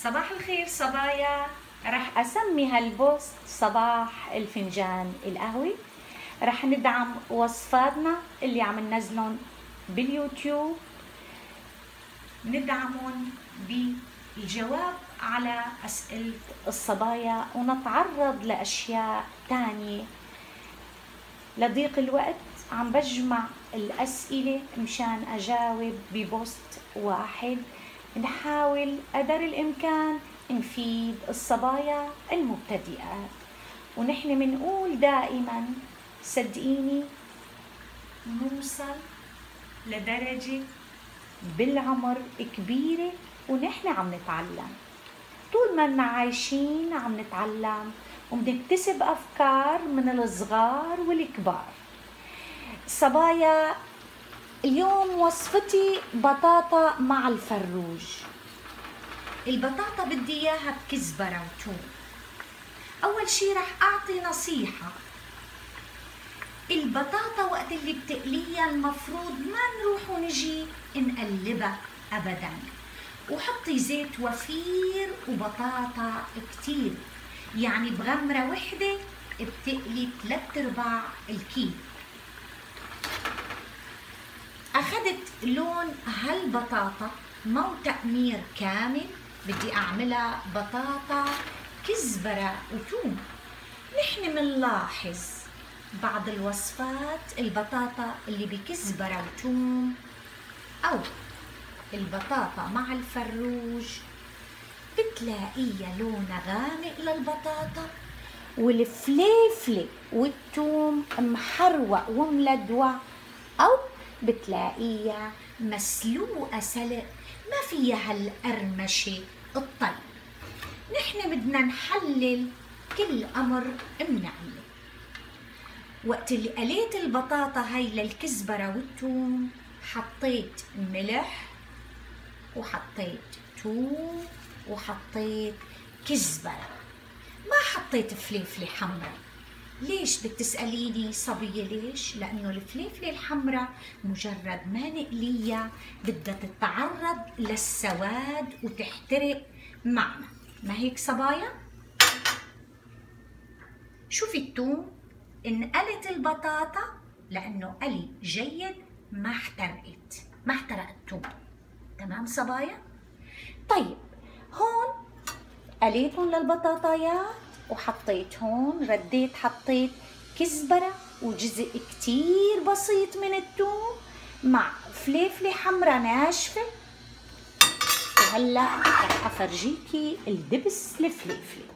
صباح الخير صبايا. رح أسمي هالبوست صباح الفنجان القهوي. رح ندعم وصفاتنا اللي عم ننزلهم باليوتيوب، ندعمهم بالجواب على أسئلة الصبايا، ونتعرض لأشياء تانية. لضيق الوقت عم بجمع الأسئلة مشان أجاوب ببوست واحد. نحاول قدر الإمكان نفيد الصبايا المبتدئات، ونحن منقول دائما صدقيني نوصل لدرجة بالعمر كبيرة ونحن عم نتعلم. طول ما عايشين عم نتعلم وبنكتسب أفكار من الصغار والكبار. صبايا، اليوم وصفتي بطاطا مع الفروج. البطاطا بدي اياها بكزبرة وثوم. اول شي رح اعطي نصيحة، البطاطا وقت اللي بتقليها المفروض ما نروح ونجي نقلبها ابدا، وحطي زيت وفير وبطاطا كتير، يعني بغمرة وحدة بتقلي 3/4 الكيلو. أخذت لون هالبطاطا مو تأمير كامل، بدي أعملها بطاطا كزبرة وثوم. نحن منلاحظ بعض الوصفات البطاطا اللي بكزبرة وثوم أو البطاطا مع الفروج بتلاقيها لونها غامق للبطاطا، والفليفلة والثوم محروق وملدوع، أو بتلاقيها مسلوقة سلق ما فيها هالقرمشة الطيب. نحن بدنا نحلل كل أمر منعمله. وقت اللي قليت البطاطا هاي للكزبرة والثوم حطيت ملح وحطيت ثوم وحطيت كزبرة، ما حطيت فليفلة حمراء. ليش بتسأليني صبية ليش؟ لأنه الفليفلة الحمراء مجرد ما نقليها بدها تتعرض للسواد وتحترق معنا، ما هيك صبايا؟ شوفي الثوم انقلت البطاطا لأنه قلي جيد، ما احترق الثوم. تمام صبايا؟ طيب هون قليتهم للبطاطايات وحطيت هون، رديت حطيت كزبرة وجزء كتير بسيط من الثوم مع فليفلة حمراء ناشفة. وهلأ رح أفرجيكي الدبس الفليفلي.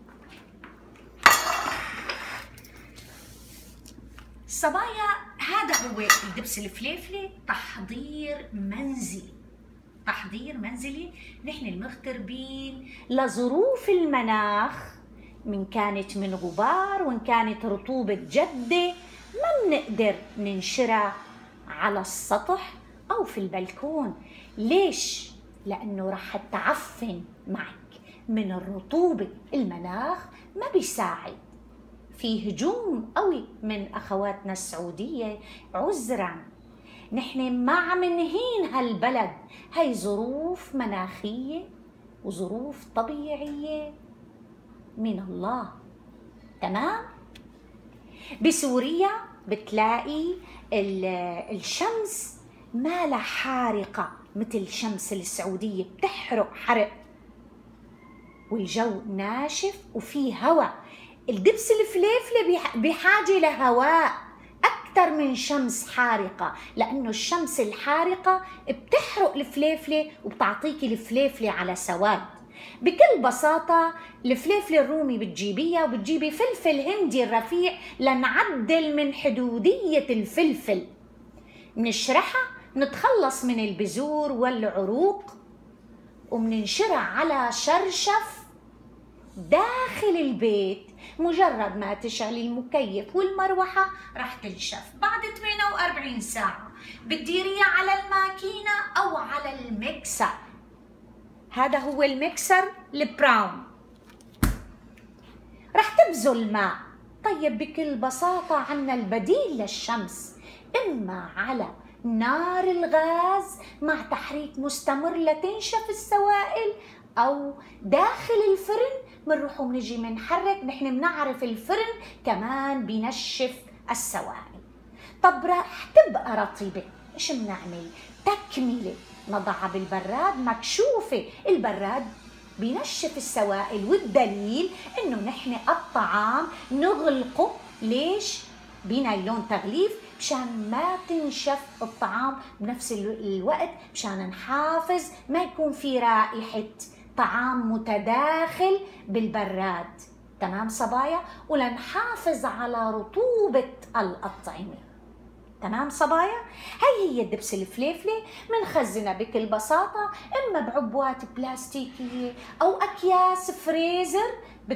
صبايا، هذا هو الدبس الفليفلي، تحضير منزلي. نحن المغتربين لظروف المناخ، من كانت من غبار وإن كانت رطوبة جدة، ما بنقدر ننشرها على السطح أو في البلكون. ليش؟ لأنه رح تعفن معك من الرطوبة. المناخ ما بيساعد، في هجوم قوي من أخواتنا السعودية. عذراً، نحن ما عم نهين هالبلد، هاي ظروف مناخية وظروف طبيعية من الله. تمام؟ بسوريا بتلاقي الشمس ما لها حارقة مثل شمس السعودية، بتحرق حرق، والجو ناشف وفيه هواء. الدبس الفليفلة بحاجة لهواء أكثر من شمس حارقة، لأنه الشمس الحارقة بتحرق الفليفلة وبتعطيكي الفليفلة على سواد. بكل بساطة الفليفلة الرومي بتجيبيها وبتجيبي فلفل هندي الرفيع لنعدل من حدودية الفلفل. منشرحها، نتخلص من البذور والعروق، ومننشرها على شرشف داخل البيت. مجرد ما تشعلي المكيف والمروحة رح تنشف بعد 48 ساعة. بتديريها على الماكينة أو على الميكسر. هذا هو الميكسر البراون. رح تبذل ماء. طيب بكل بساطة عنا البديل للشمس، إما على نار الغاز مع تحريك مستمر لتنشف السوائل، أو داخل الفرن بنروح وبنجي بنحرك. نحن بنعرف الفرن كمان بينشف السوائل. طب رح تبقى رطبة، ايش بنعمل؟ تكملة، نضعها بالبراد مكشوفة. البراد بينشف السوائل، والدليل انه نحن الطعام نغلقه. ليش؟ بنايلون تغليف مشان ما تنشف الطعام بنفس الوقت، مشان نحافظ ما يكون في رائحة طعام متداخل بالبراد. تمام صبايا؟ ولنحافظ على رطوبة الأطعمة. تمام صبايا؟ هي الدبس الفليفلة منخزنها بكل بساطة، إما بعبوات بلاستيكية أو أكياس فريزر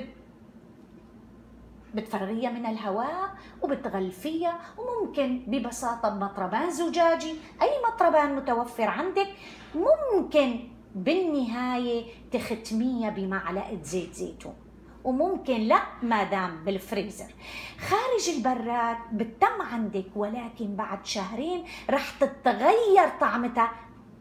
بتفرغيها من الهواء وبتغلفيها، وممكن ببساطة بمطربان زجاجي، أي مطربان متوفر عندك. ممكن بالنهاية تختميها بمعلقة زيت زيتون، وممكن لا ما دام بالفريزر. خارج البراد بتتم عندك، ولكن بعد شهرين رح تتغير طعمتها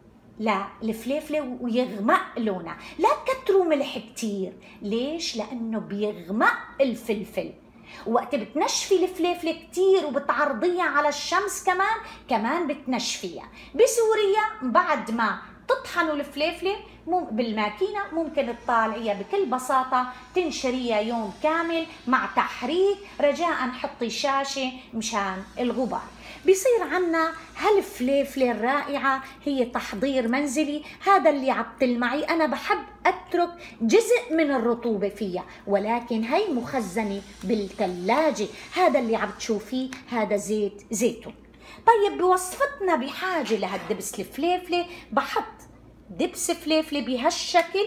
للفليفلة ويغمق لونها. لا تكتروا ملح كتير. ليش؟ لأنه بيغمق الفلفل. وقت بتنشفي الفليفلة كتير وبتعرضيها على الشمس كمان بتنشفيها. بسوريا بعد ما تطحنوا الفليفلة بالماكينة ممكن تطالعيها بكل بساطة، تنشريها يوم كامل مع تحريك. رجاء حطي شاشة مشان الغبار. بيصير عنا هالفليفلة الرائعة هي تحضير منزلي. هذا اللي عطل معي، أنا بحب أترك جزء من الرطوبة فيها، ولكن هي مخزنة بالثلاجة. هذا اللي عم تشوفيه هذا زيت زيتون. طيب بوصفتنا بحاجة لهالدبس الفليفلة، بحط دبس فليفلة بهالشكل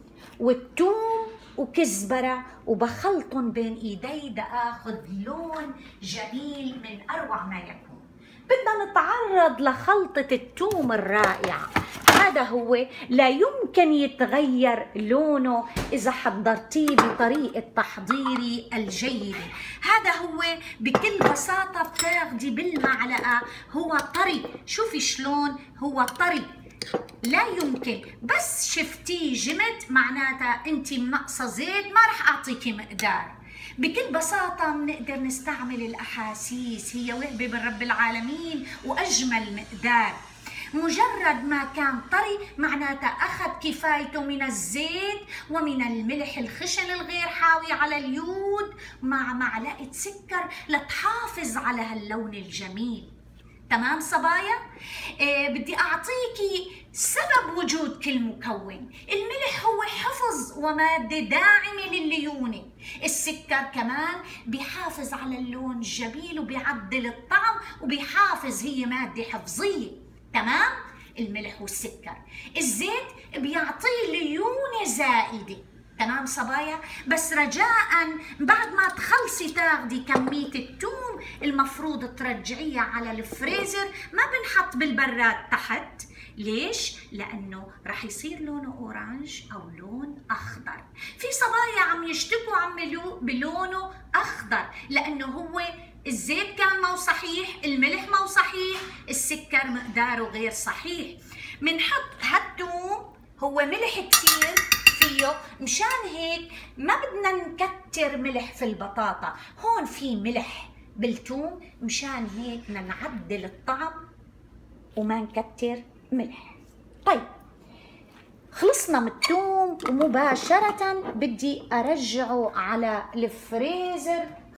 والثوم وكزبرة وبخلطهم بين ايدي اخذ لون جميل من اروع ما يكون. بدنا نتعرض لخلطة الثوم الرائعة. هذا هو لا يمكن يتغير لونه إذا حضرتيه بطريقة تحضيري الجيدة. هذا هو بكل بساطة بتاخدي بالمعلقة، هو طري. شوفي شلون هو طري، لا يمكن. بس شفتيه جمد معناتها انت منقصة زيت، ما رح اعطيكي مقدار. بكل بساطة بنقدر نستعمل الأحاسيس، هي وهبة من رب العالمين وأجمل مقدار. مجرد ما كان طري معناتها أخذ كفايته من الزيت ومن الملح الخشن الغير حاوي على اليود، مع معلقة سكر لتحافظ على هاللون الجميل. تمام صبايا؟ بدي أعطيكي سبب وجود كل مكون. الملح هو حفظ ومادة داعمة لليونة. السكر كمان بيحافظ على اللون الجميل وبيعدل الطعم وبيحافظ، هي مادة حفظية. تمام؟ الملح والسكر. الزيت بيعطيه ليونة زائدة. تمام صبايا؟ بس رجاء بعد ما تخلصي تاخدي كمية الثوم المفروض ترجعيها على الفريزر، ما بنحط بالبراد تحت. ليش؟ لأنه رح يصير لونه أورانج أو لون أخضر. في صبايا عم يشتكوا بلونه أخضر لأنه هو الزيت كان مو صحيح، الملح مو صحيح، السكر مقداره غير صحيح. منحط هالثوم هو ملح كتير فيه، مشان هيك ما بدنا نكتر ملح في البطاطا. هون في ملح بالثوم، مشان هيك بدنا نعدل الطعم وما نكتر ملح. طيب خلصنا من الثوم ومباشرة بدي أرجعه على الفريزر